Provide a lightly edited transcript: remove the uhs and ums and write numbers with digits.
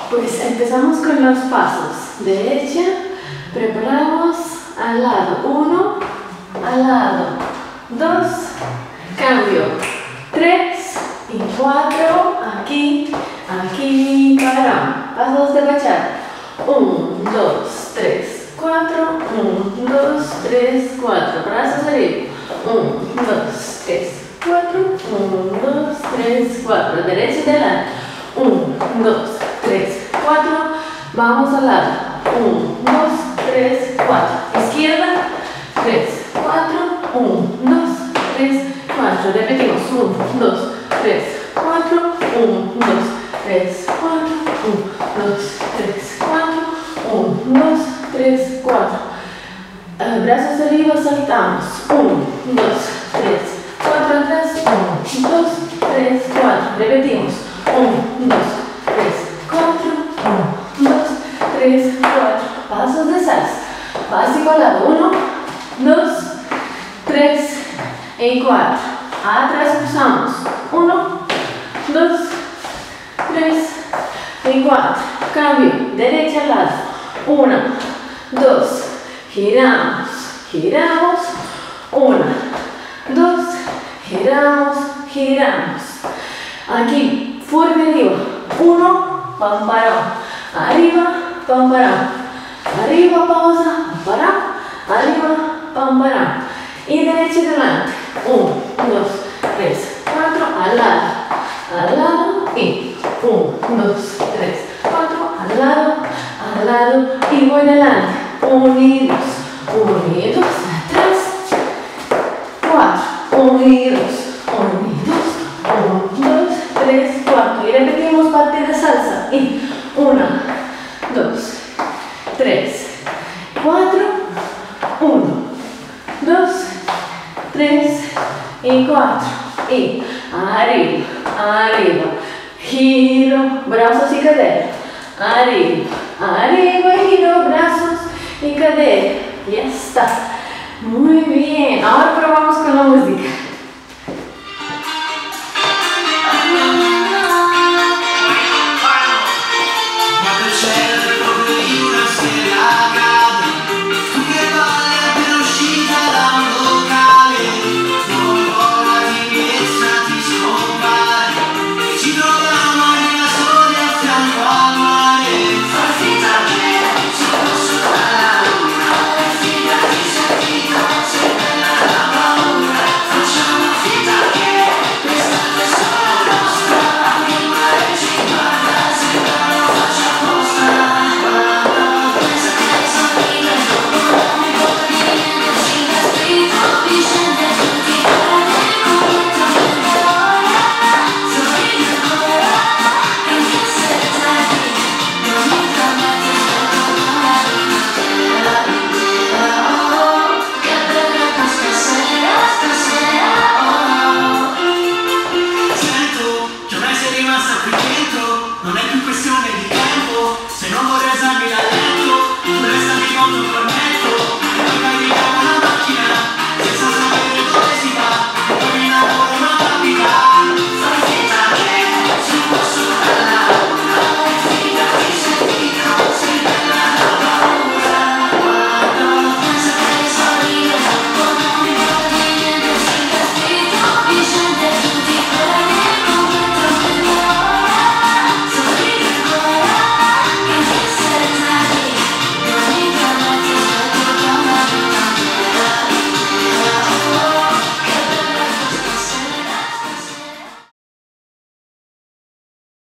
Pues empezamos con los pasos. Derecha, preparamos al lado. 1, al lado. 2, cambio. 3 y 4, aquí, aquí, paramos. Pasos de bachata. 1, 2, 3, 4. 1, 2, 3, 4. Brazos arriba. 1, 2, 3, 4. 1, 2, 3, 4. Derecha y adelante. 1, 2, 3, 4. Vamos al lado. 1, 2, 3, 4. Izquierda. 3, 4. 1, 2, 3, 4. Repetimos. 1, 2, 3, 4. 1, 2, 3, 4. 1, 2, 3, 4. 1, 2, 3, 4. Brazos arriba, saltamos. 1, 2, 3, 4 atrás. 1, 2, 3, 4. Repetimos. 1, 2, 3, 4. 1, 2, 3, 4. Pasos de salsa. Básico al lado. 1, 2, 3 y 4. Atrás cruzamos. 1, 2, 3 y 4. Cambio. Derecha al lado. 1, 2. Giramos. Giramos. 1, 2. Giramos. Giramos. Aquí. Fuerte arriba. 1. Pam, parón. Arriba. Pam, parón. Arriba, pausa. Parón. Arriba. Pam, parón. Y derecha y adelante. 1, 2, 3, 4. Al lado. Al lado. Y 1, 2, 3, 4. Al lado. Al lado. Y voy adelante. Unidos. Unidos. Atrás. 4. Unidos. Unidos. 1, 2, 3, 4. Y repetimos parte de salsa. Y 1, 2, 3, 4. 1, 2, 3 y 4. Y arriba, arriba. Giro, brazos y cadera. Arriba, arriba, giro, brazos y cadera. Ya está. Muy bien. Ahora probamos con la música. Non è più questione di